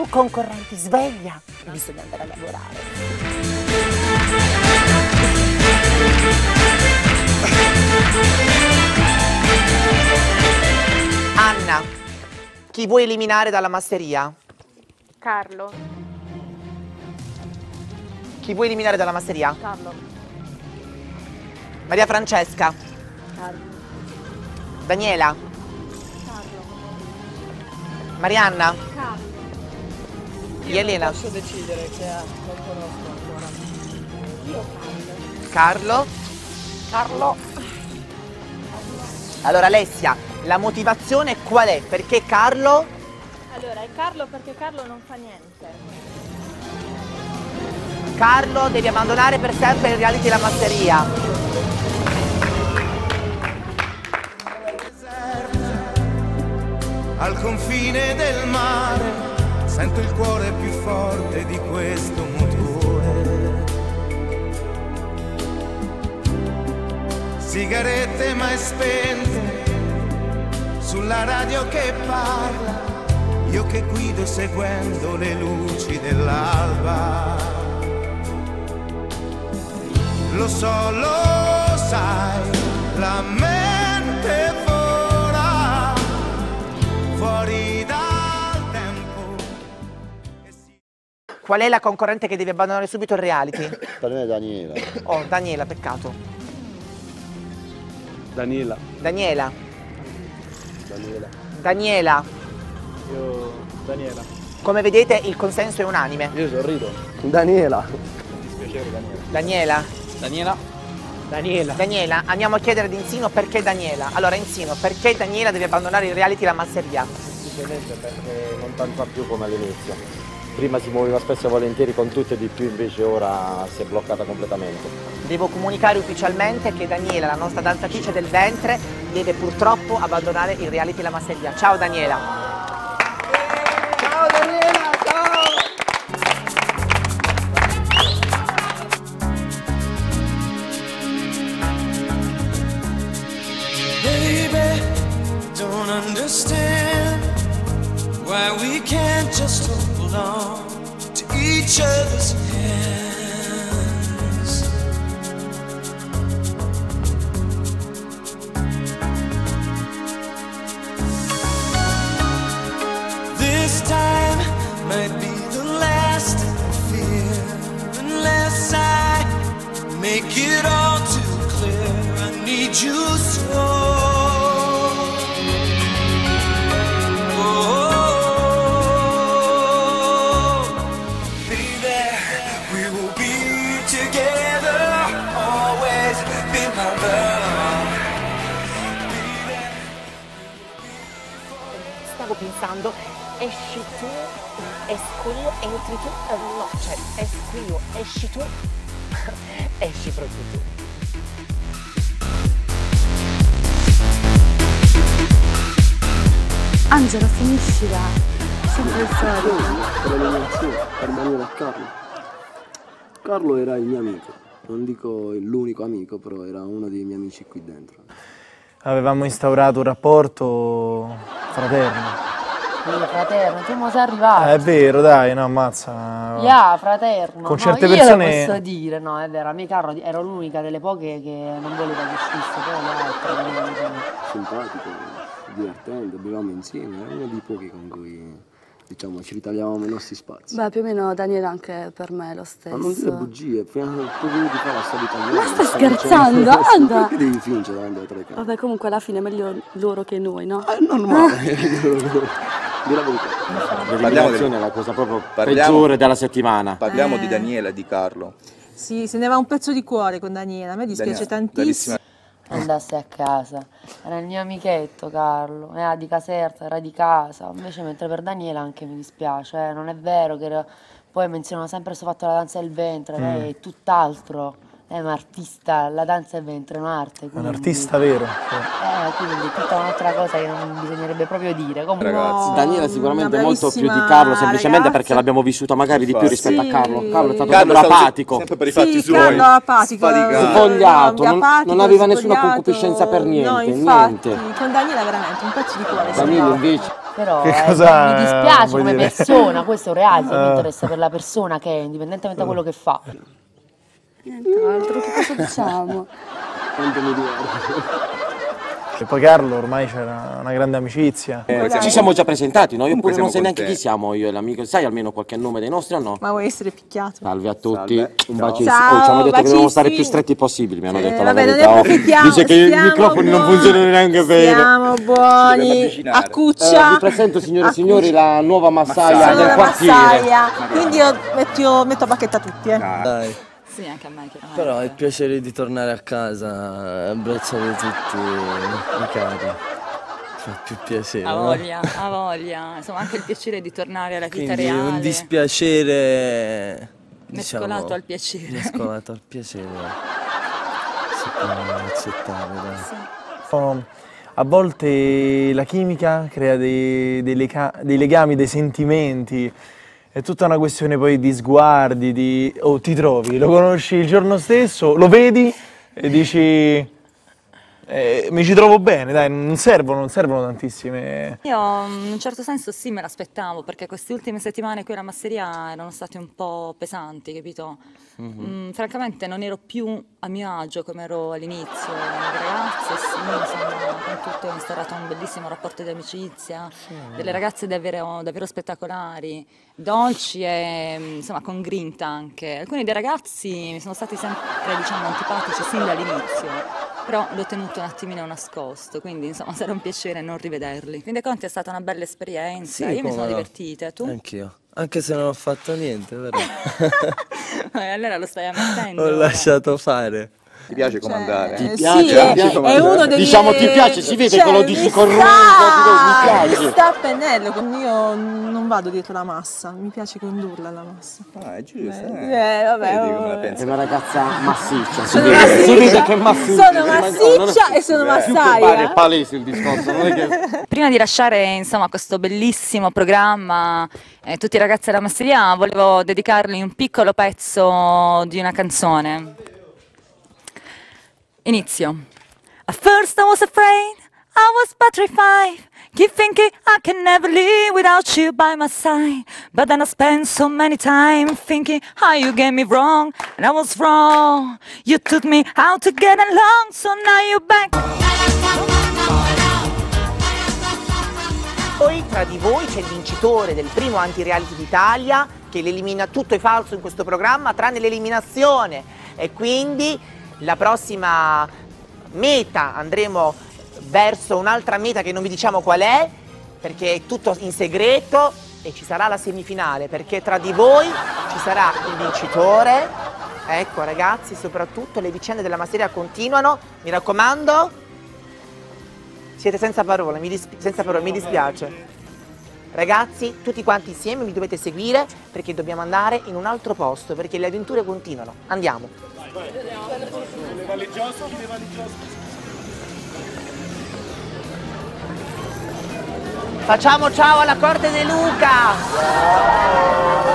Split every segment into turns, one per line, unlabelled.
su concorrenti, sveglia, bisogna andare a lavorare. Anna, chi vuoi eliminare dalla masseria?
Carlo.
Chi vuoi eliminare dalla masseria?
Carlo.
Maria Francesca.
Carlo.
Daniela.
Carlo.
Marianna.
Carlo.
Io Elena.
Posso decidere che non conosco ancora.
Io
Carlo. Carlo. Allora Alessia, la motivazione qual è? Perché Carlo?
Allora, è Carlo perché Carlo non fa niente.
Carlo devi abbandonare per sempre il reality La Masseria.
Al confine del mare sento il cuore più forte di questo motore. Sigarette mai spente sulla radio che parla, io che guido seguendo le luci dell'alba. Lo so, lo sai, la mente vola fuori dal tempo.
Qual è la concorrente che deve abbandonare subito il reality?
Per me è Daniela.
Oh, Daniela, peccato.
Daniela.
Daniela.
Daniela.
Daniela.
Io... Daniela.
Come vedete il consenso è unanime.
Io sorrido. Daniela. Mi dispiacere Daniela.
Daniela.
Daniela. Daniela.
Daniela, andiamo a chiedere ad Insino perché Daniela. Allora Insino, perché Daniela deve abbandonare il reality La Masseria?
Semplicemente perché non tanto più come all'inizio. Prima si muoveva spesso e volentieri con tutte e di più, invece ora si è bloccata completamente.
Devo comunicare ufficialmente che Daniela, la nostra danzatrice del ventre, deve purtroppo abbandonare il reality La Masseria. Ciao Daniela!
Ciao Daniela, ciao!
Baby, don't understand why we can't just hold on to each other's hands. This time might be the last I fear, unless I make it all too clear. I need you so.
Stavo pensando, esci tu, esco io, entri tu, no, cioè esco io, esci tu, esci proprio tu.
Angela, finiscila, sempre il solito.
Per l'eliminazione, per Daniela e Carlo. Carlo era il mio amico, non dico l'unico amico, però era uno dei miei amici qui dentro.
Avevamo instaurato un rapporto fraterno.
Fraterno, tu mo sei arrivato.
È vero, dai, no, ammazza.
Yeah, fraterno.
Con certe
io
persone...
lo posso dire, no, è vero, a me Carlo ero l'unica delle poche che non voleva che uscisse, poi le altre venivano.
Simpatico, divertente, bevevamo insieme, era uno dei pochi con cui, diciamo, ci ritagliavamo i nostri spazi.
Beh, più o meno Daniele anche per me è lo stesso.
Ma non dire bugie, prima tu venuti fa la storia italiana.
Ma stai scherzando? Anda!
Perché devi fingere davanti alle telecamere?
Vabbè, comunque alla fine è meglio loro che noi, no?
È normale, di la verità.
L'eliminazione è la cosa proprio peggiore della settimana.
Parliamo di Daniela e di Carlo.
Sì, se ne va un pezzo di cuore con Daniela, a me dispiace tantissimo.
Andasse a casa, era il mio amichetto Carlo, era di Caserta, era di casa, invece mentre per Daniela anche mi dispiace, non è vero che poi menzionano sempre questo fatto della danza del ventre, lei è tutt'altro, è un artista, la danza del ventre è un'arte.
Un artista vero.
Quindi è tutta un'altra cosa che non bisognerebbe proprio dire. Comunque,
Ragazzi, Daniela sicuramente molto più di Carlo, semplicemente perché l'abbiamo vissuta magari di più rispetto a Carlo. Carlo è stato sempre apatico.
Sempre per i fatti suoi.
Carlo apatico.
Svogliato, non aveva nessuna concupiscenza per niente,
no, infatti,
niente.
con Daniela veramente un pezzo di cuore.
Daniela invece...
Però
Che cosa
mi dispiace
vuoi
come
dire?
persona, questo è un reality, mi interessa per la persona che è, indipendentemente da quello che fa.
Nient'altro, che cosa diciamo?
Quanto mi diverto.
E poi Carlo ormai c'era una grande amicizia.
Ci siamo già presentati, no? Io
Comunque
pure non
siamo
sai neanche
contenti.
chi siamo io e l'amico. Sai almeno qualche nome dei nostri o no?
Ma vuoi essere picchiato?
Salve a tutti,
Salve.
un
Ciao.
bacissimo.
Ciao,
Oh, ci hanno detto che dobbiamo stare
bacissimi.
più stretti possibili, mi hanno detto la
vabbè, non ne
verità. Oh,
approfittiamo.
dice che i
stiamo
microfoni non
buoni.
funzionano neanche bene.
Siamo
Ci dobbiamo
buoni.
avvicinare.
A cuccia.
Vi presento signore e
A
signori la nuova massaia
Sono
del
la
quartiere.
massaia, quindi io metto a bacchetta tutti.
Dai,
Sì, anche a me chiaramente.
però è il piacere di tornare a casa e abbracciare tutti i cari. Fa più piacere.
Ha
no?
voglia, ha voglia. Insomma, anche il piacere di tornare alla vita
Quindi
reale.
un dispiacere
Mescolato al piacere.
Mescolato al piacere. Si può accettare, dai.
A volte la chimica crea dei legami, dei sentimenti. È tutta una questione poi di sguardi, oh, ti trovi, lo conosci il giorno stesso, lo vedi e dici mi ci trovo bene, dai, non servono tantissime.
Io in un certo senso sì, me l'aspettavo, perché queste ultime settimane qui alla masseria erano state un po' pesanti, capito? Francamente non ero più a mio agio come ero all'inizio, le ragazze sì, insomma, con tutte ho instaurato un bellissimo rapporto di amicizia, delle ragazze davvero spettacolari, dolci e insomma con grinta anche. Alcuni dei ragazzi mi sono stati sempre, diciamo, antipatici sin dall'inizio. Però l'ho tenuto un attimino nascosto, quindi insomma sarà un piacere non rivederli. Fin dei conti è stata una bella esperienza, io mi sono divertita, tu?
Anch'io, anche se non ho fatto niente, però
Allora lo stai ammettendo.
ho lasciato fare.
Ti piace comandare?
Ti
Sì,
piace?
è uno degli...
Diciamo ti piace, si vede che lo dici con
mi
rumore, mi piace.
sta a pennello, io non vado dietro la massa, mi piace condurla la massa.
Ah, è giusto.
Vabbè,
Vedi come la
È
pensi?
una ragazza massiccia, si
Sono
vede,
massiccia.
si vede che è massiccia.
Sono massiccia e sono
Pare, è
massaia.
palese il discorso, non è che...
Prima di lasciare insomma questo bellissimo programma, tutti i ragazzi della masseria, volevo dedicargli un piccolo pezzo di una canzone. Inizio. At first I was afraid, I was petrified, keep thinking I can never live without you by my side. But then I spent so many time thinking how you get me wrong, and I was wrong. You taught me how to get along, so now you're back.
Poi tra di voi c'è il vincitore del primo anti-reality d'Italia che l'elimina, tutto è falso in questo programma tranne l'eliminazione, e quindi la prossima meta andremo verso un'altra meta che non vi diciamo qual è perché è tutto in segreto, e ci sarà la semifinale perché tra di voi ci sarà il vincitore. Ecco ragazzi, soprattutto le vicende della masseria continuano, mi raccomando, siete senza parole, mi dispiace. Ragazzi, tutti quanti insieme mi dovete seguire perché dobbiamo andare in un altro posto, perché le avventure continuano. Andiamo. Facciamo ciao alla Corte De Luca!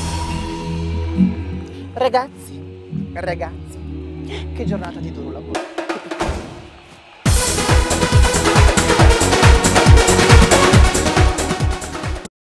Ragazzi, che giornata di duro lavoro.